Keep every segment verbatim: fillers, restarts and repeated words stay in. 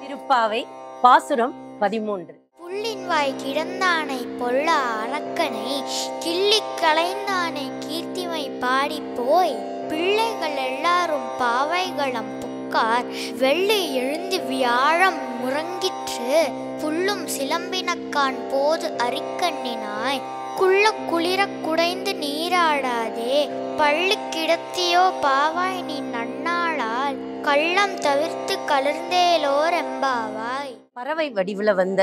திருப்பாவை பாசுரம் பதிமூன்று. புள்ளின் வாய் கிடந்தானை பொல்லா அரக்கனை கிள்ளிக் களைந்தானை கீர்த்திமை பாடி போய் பிள்ளைகள் எல்லாரும் பாவைகளம் புக்கார் வெள்ளி எழுந்து வியாழம் முறங்கிற்று புல்லும் சிலம்பினக்கான் போது அரிக்கண்ணினாய் குள்ள குளிர குடைந்து நீராடாதே பள்ளி கிடத்தியோ பாவாய் நீ நன்னாளால் கள்ளம் தவிர்த்து கலர்ந்தேலோர் எம்பாவாய். பறவை வடிவுல வந்த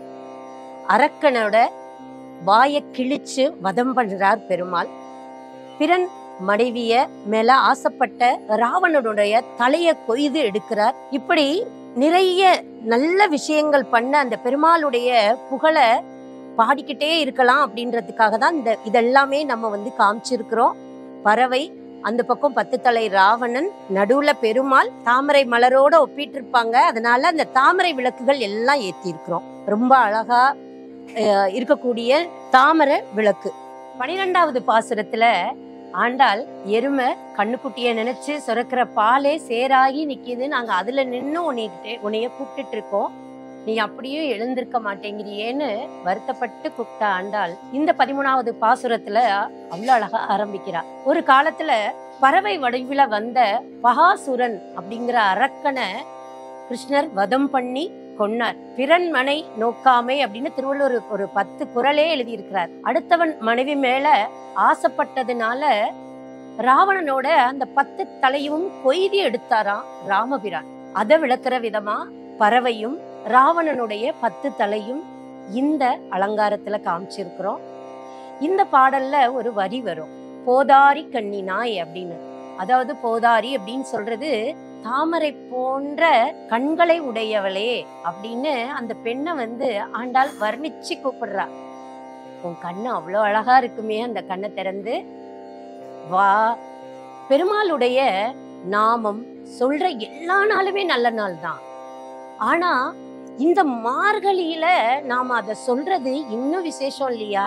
அரக்கனோட வாயை கிழிச்சு வதம் பண்றார் பெருமாள். பிறன் மனைவிய மேல ஆசைப்பட்ட ராவணனுடைய தலைய கொய்து எடுக்கிறார். இப்படி நிறைய நல்ல விஷயங்கள் பண்ண அந்த பெருமாளுடைய புகழை பாடிக்கிட்டே இருக்கலாம் அப்படின்றதுக்காக தான் இந்த இதெல்லாமே நம்ம வந்து காமிச்சிருக்கிறோம். பறவை அந்த பக்கம் பத்து தலை ராவணன், நடுவுல பெருமாள், தாமரை மலரோட ஒப்பிட்டு இருப்பாங்க. அதனால அந்த தாமரை விளக்குகள் எல்லாம் ஏத்தி இருக்கிறோம். ரொம்ப அழகா இருக்கக்கூடிய தாமரை விளக்கு. பனிரெண்டாவது பாசுரத்துல ஆண்டாள் எருமை கண்ணுக்குட்டிய நினைச்சு சுரக்கிற பாலே சேராகி நிக்கிது, நாங்க அதுல நின்று உன்னைகிட்ட உன்னைய கூப்பிட்டு இருக்கோம், நீ அப்படியும் எழுந்திருக்க மாட்டேங்கிறியேன்னு வருத்தப்பட்டு கூப்பிட்ட ஆண்டாள் இந்த பதிமூணாவது பாசுரத்துல அவ்வளவு அழகா ஆரம்பிக்கிறார். ஒரு காலத்துல பறவை வடிவில வந்த பகாசுரன் அப்படிங்கிற அரக்கனை கிருஷ்ணர் வதம் பண்ணி கொன்னார். பிறன் மனை நோக்காமை அப்படின்னு திருவள்ளுவர் ஒரு பத்து குறளே எழுதியிருக்கிறார். அடுத்தவன் மனைவி மேல ஆசைப்பட்டதுனால ராவணனோட அந்த பத்து தலையும் கொய்தி எடுத்தாராம் ராமபிரான். அதை விளக்குற விதமா பறவையும் ராவணனுடைய பத்து தலையும் இந்த அலங்காரத்துல காமிச்சிருக்கிறோம். இந்த பாடல்ல ஒரு வரி வரும், போதாரி கண்ணினாய் அப்படின்னு. அதாவது போதாரி அப்படின்னு சொல்றது தாமரை போன்ற கண்களை உடையவளே அப்படின்னு அந்த பெண்ணை வந்து ஆண்டாள் வர்ணிச்சு கூப்பிடுறா. உன் கண்ணு அவ்வளோ அழகா இருக்குமே, அந்த கண்ணை திறந்து வா. பெருமாளுடைய நாமம் சொல்ற எல்லா நாளுமே நல்ல நாள் தான். ஆனா இந்த மார்கழியில நாம அத சொல்றது இன்னும் விசேஷம் இல்லையா?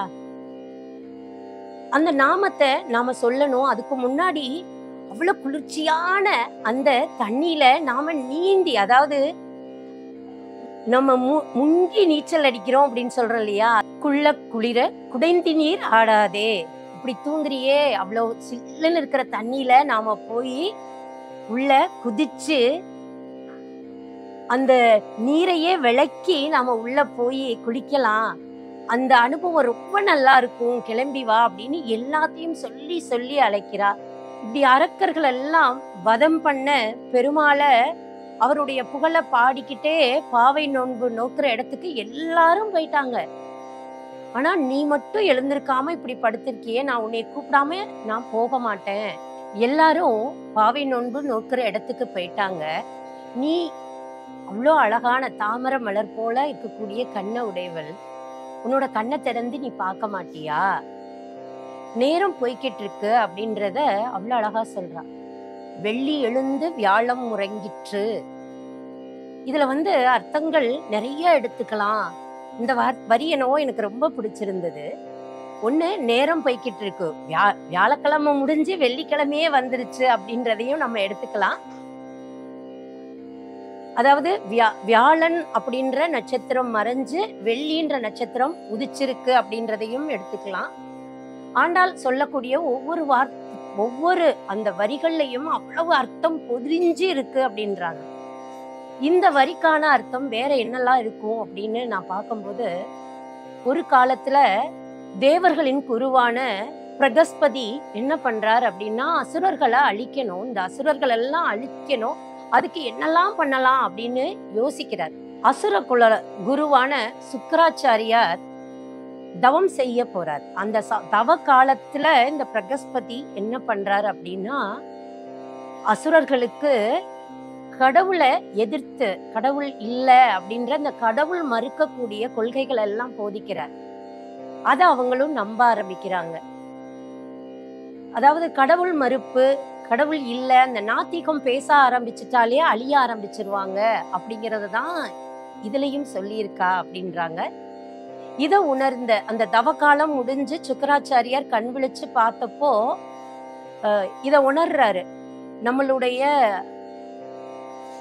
அந்த நாமத்தை நாம சொல்லணும். அதுக்கு முன்னாடி அவ்வளவு குளிர்ச்சியான அந்த தண்ணியில நாம நீந்தி, அதாவது நம்ம முங்கி நீச்சல் அடிக்கிறோம் அப்படின்னு சொல்றோம் இல்லையா? குள்ள குளிர குடைந்தி நீர் ஆடாதே, இப்படி தூங்குறியே, அவ்வளவு சில்லுன்னு இருக்கிற தண்ணியில நாம போய் உள்ள குதிச்சு அந்த நீரையே விளக்கி நாம உள்ள போய் குளிக்கலாம், அந்த அனுபவம் ரொம்ப நல்லா இருக்கும், கிளம்பி வா அப்படின்னு எல்லாத்தையும் சொல்லி சொல்லி அழைக்கிறா. இப்படி அரக்கர்கள் எல்லாம் வதம் பண்ண பெருமாளை அவருடைய புகழை பாடிக்கிட்டே பாவை நோன்பு நோக்குற இடத்துக்கு எல்லாரும் போயிட்டாங்க. ஆனா நீ மட்டும் எழுந்திருக்காம இப்படி படுத்திருக்கியே, நான் உன்னை கூப்பிடாம நான் போக மாட்டேன். எல்லாரும் பாவை நோன்பு நோக்குற இடத்துக்கு போயிட்டாங்க. நீ அவ்வளோ அழகான தாமரை மலர் போல இருக்கக்கூடிய கண்ணை உடையவள், உன்னோட கண்ணை திறந்து நீ பார்க்க மாட்டியா? நேரம் போய்கிட்டு இருக்கு அப்படின்றத அவ்வளோ அழகா சொல்றா. வெள்ளி எழுந்து வியாழம் முறங்கிற்று. இதுல வந்து அர்த்தங்கள் நிறைய எடுத்துக்கலாம். இந்த வரி என்னவோ எனக்கு ரொம்ப பிடிச்சிருந்தது. ஒண்ணு, நேரம் போய்கிட்டு இருக்கு, வியா வியாழக்கிழமை முடிஞ்சு வெள்ளிக்கிழமையே வந்துருச்சு அப்படின்றதையும் நம்ம எடுத்துக்கலாம். அதாவது வியா வியாழன் அப்படின்ற நட்சத்திரம் மறைஞ்சு வெள்ளின்ற நட்சத்திரம் உதிச்சிருக்கு அப்படின்றதையும் எடுத்துக்கலாம். ஆண்டாள் சொல்லக்கூடிய ஒவ்வொரு வார் ஒவ்வொரு அந்த வரிகள்லையும் அவ்வளவு அர்த்தம் பொதிஞ்சு இருக்கு அப்படின்றாங்க. இந்த வரிக்கான அர்த்தம் வேற என்னெல்லாம் இருக்கும் அப்படின்னு நான் பார்க்கும்போது, ஒரு காலத்துல தேவர்களின் குருவான பிரகஸ்பதி என்ன பண்றார் அப்படின்னா அசுரர்களை அழிக்கணும், இந்த அசுரர்கள் எல்லாம் அழிக்கணும், அதுக்கு என்னெல்லாம் பண்ணலாம் அப்படின்னு யோசிக்கிறார். அசுர குல குருவான சுக்கராச்சாரியார் தவம் செய்ய போறார். அந்த தவ காலத்துல இந்த பிரகஸ்பதி என்ன பண்றார் அப்படின்னா அசுரர்களுக்கு கடவுளை எதிர்த்து, கடவுள் இல்ல அப்படின்ற அந்த கடவுள் மறுக்கக்கூடிய கொள்கைகள் எல்லாம் போதிக்கிறார். அத அவங்களும் நம்ப ஆரம்பிக்கிறாங்க. அதாவது கடவுள் மறுப்பு, கடவுள் இல்ல, அந்த நாத்திகம் பேச ஆரம்பிச்சுட்டாலே அழிய ஆரம்பிச்சிருவாங்க அப்படிங்கறது தான் இதுலயும் சொல்லியிருக்கா அப்படின்றாங்க. இத உணர்ந்த அந்த தவக்காலம் முடிஞ்சு சுக்கராச்சாரியார் கண் விழிச்சு பார்த்தப்போ அஹ் இத உணர்றாரு. நம்மளுடைய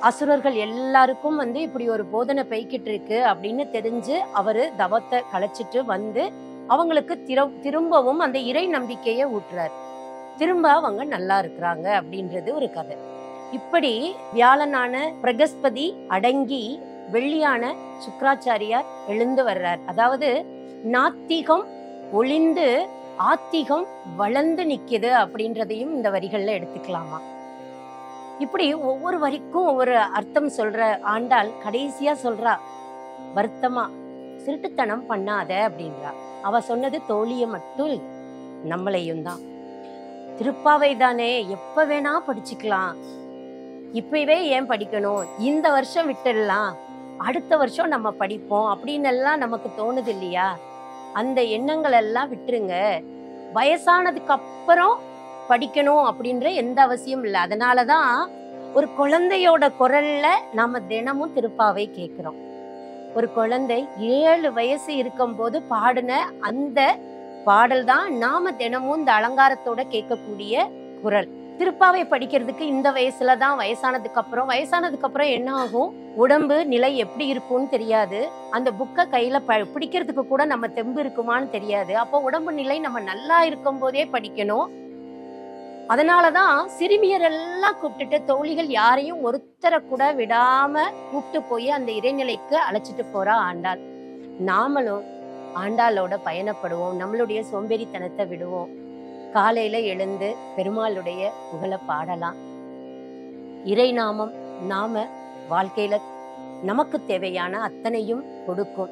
அசுரர்கள் எல்லாருக்கும் வந்து இப்படி ஒரு போதனை பெய்கிட்டு இருக்கு அப்படின்னு தெரிஞ்சு அவரு தவத்தை கலைச்சிட்டு வந்து அவங்களுக்கு திரு திரும்பவும் அந்த இறை நம்பிக்கையை ஊட்டுறாரு. திரும்ப அவங்க நல்லா இருக்கிறாங்க அப்படின்றது ஒரு கதை. இப்படி வியாழனான பிரகஸ்பதி அடங்கி வெள்ளியான சுக்ராச்சாரியார் எழுந்து வர்றார். அதாவது நாத்திகம் ஒளிந்து ஆத்திகம் வளர்ந்து நிக்குது அப்படின்றதையும் இந்த வரிகள்ல எடுத்துக்கலாமா. இப்படி ஒவ்வொரு வரிக்கும் ஒவ்வொரு அர்த்தம் சொல்ற ஆண்டாள் கடைசியா சொல்றா, வருத்தமா திருட்டுத்தனம் பண்ணாத அப்படின்றா. அவ சொன்னது தோழிய மட்டும் இல்ல, நம்மளையும் தான். திருப்பாவை தானே, எப்ப வேணா படிச்சுக்கலாம், இப்பவே ஏன் படிக்கணும், இந்த வருஷம் விட்டுடலாம், அடுத்த வருஷம் நம்ம படிப்போம் அப்படின்னு எல்லாம் நமக்கு தோணுது இல்லையா? அந்த எண்ணங்கள் எல்லாம் விட்டுருங்க. வயசானதுக்கு அப்புறம் படிக்கணும் அப்படின்ற எந்த அவசியம் இல்லை. அதனாலதான் ஒரு குழந்தையோட குரல்ல நாம தினமும் திருப்பாவை கேட்கிறோம். ஒரு குழந்தை ஏழு வயசு இருக்கும் போது பாடின அந்த பாடல் தான் நாம தினமும் இந்த அலங்காரத்தோட கேட்கக்கூடிய குரல். திருப்பாவை படிக்கிறதுக்கு இந்த வயசுலதான், வயசானதுக்கு அப்புறம் வயசானதுக்கு அப்புறம் என்ன ஆகும், உடம்பு நிலை எப்படி இருக்கும்னு தெரியாது. அந்த புக்கை கையில ப பிடிக்கிறதுக்கு கூட நம்ம தெம்பு இருக்குமான்னு தெரியாது. அப்போ உடம்பு நிலை நம்ம நல்லா இருக்கும் போதே படிக்கணும். அதனாலதான் சிறுமியர் எல்லாம் கூப்பிட்டுட்டு தோழிகள் யாரையும் ஒருத்தரை கூட விடாம கூப்பிட்டு போய் அந்த இறைநிலைக்கு அழைச்சிட்டு போறா ஆண்டாள். நாமளும் ஆண்டாளோட பயணப்படுவோம், நம்மளுடைய சோம்பேறித்தனத்தை விடுவோம். காலையில எழுந்து பெருமாளுடைய புகழை பாடலாம். இறை நாமம் நாம வாழ்க்கையில நமக்கு தேவையான அத்தனையும் கொடுக்கும்.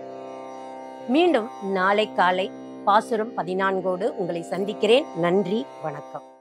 மீண்டும் நாளை காலை பாசுரம் பதினான்கோடு உங்களை சந்திக்கிறேன். நன்றி, வணக்கம்.